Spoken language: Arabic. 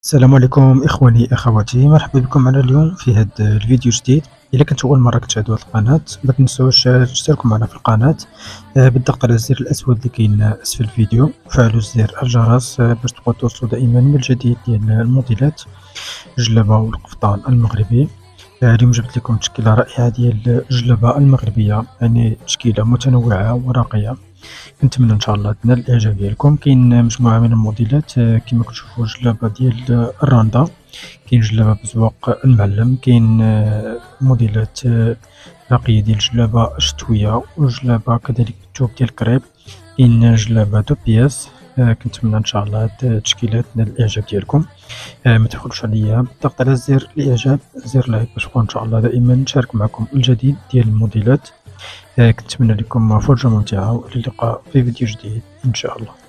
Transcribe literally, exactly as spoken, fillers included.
السلام عليكم إخواني أخواتي، مرحبا بكم معنا اليوم في هذا الفيديو جديد. إلا كنتو أول مرة كتشاهدوا هذه القناة ما تنسوش تشتركوا معنا في القناة بالضغط على الزر الأسود اللي كاين أسفل الفيديو، وفعلوا زر الجرس باش تبقوا توصلوا دائما من الجديد ديال الموديلات الجلابة والقفطان المغربي. اليوم جبت لكم تشكيلة رائعة ديال الجلابة المغربية، يعني تشكيلة متنوعة وراقية، كنتمنى ان شاء الله تنال الاعجاب ديالكم. كاين مجموعه من الموديلات كما كتشوفوا، جلابه ديال الراندا، كاين جلابه بزواق المعلم، كاين موديلات راقيه ديال الجلابه الشتويه، وجلابه كذلك بالثوب ديال الكريب، كاين جلابه دو بياس. كنتمنى ان شاء الله هاد التشكيلات تنال الاعجاب ديالكم. ما تبخلوش عليا بالضغط على زر الاعجاب، زر لايك، باش نكون ان شاء الله دائما نشارك معكم الجديد ديال الموديلات. كنتمنى لكم فرجة ممتعة، والى اللقاء في فيديو جديد إن شاء الله.